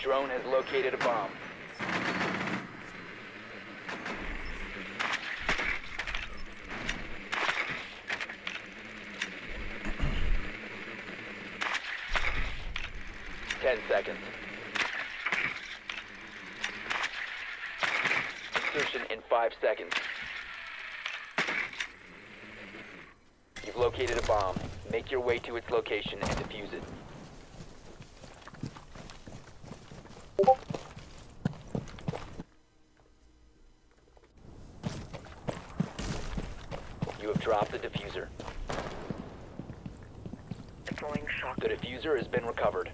drone has located a bomb. Ten seconds. Insertion in 5 seconds. You've located a bomb. Make your way to its location and defuse it. You have dropped the diffuser. Deploying shock. The diffuser has been recovered.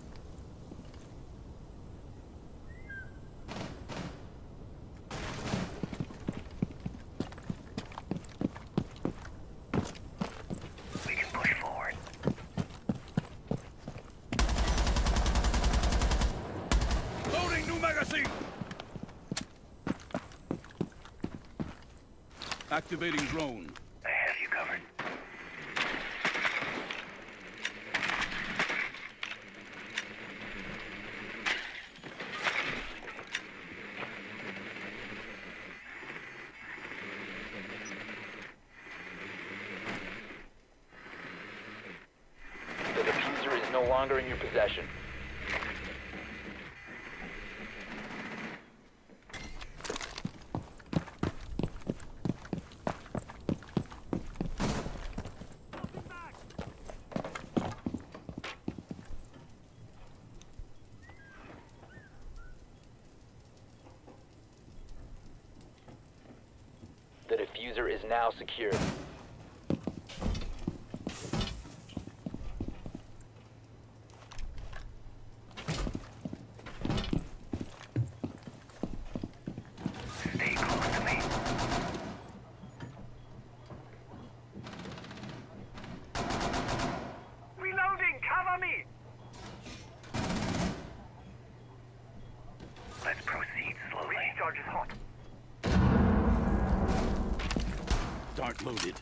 We can push forward. Loading new magazine! Activating drone. I have you covered. The diffuser is no longer in your possession. The diffuser is now secured. Stay close to me. Reloading! Cover me! Let's proceed slowly. Recharge is hot. Dart loaded.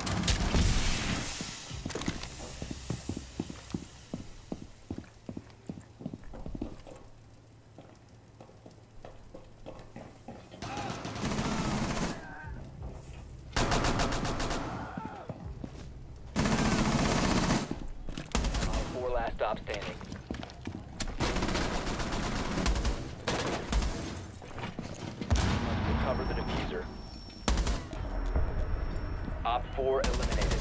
Four last stop standing. Recover the diffuser. Op 4 eliminated.